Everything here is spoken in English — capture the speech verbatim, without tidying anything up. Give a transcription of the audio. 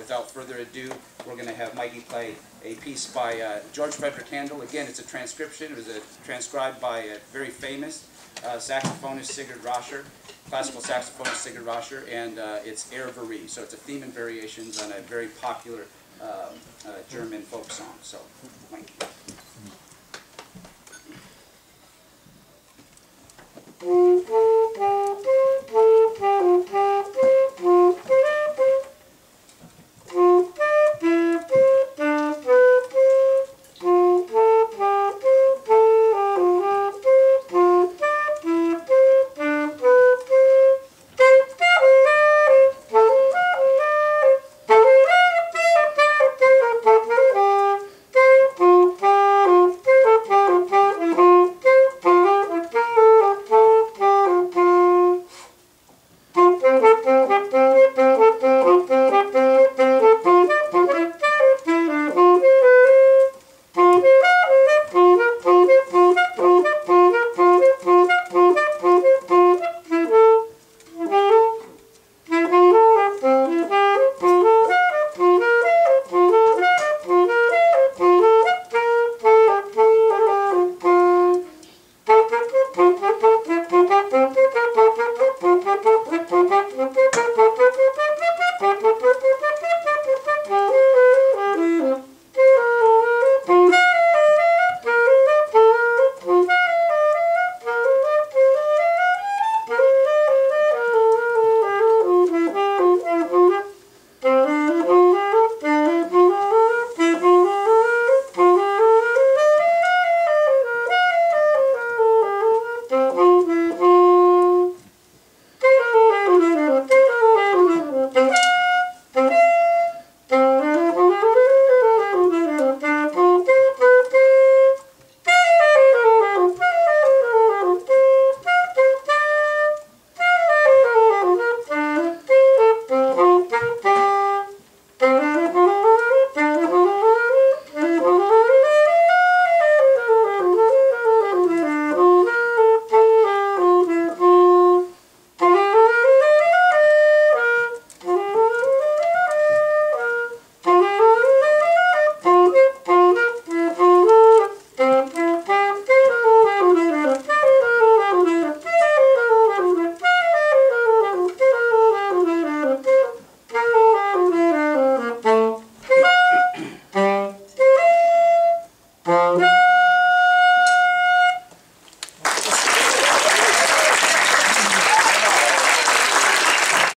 without further ado, we're going to have Mikey play a piece by uh, George Frederick Handel. Again, it's a transcription. It was a, transcribed by a very famous uh, saxophonist, Sigurd Roscher, classical saxophonist Sigurd Roscher, and uh, it's Air Varie. So it's a theme and variations on a very popular uh, uh, German folk song. So, Mikey. Thank you.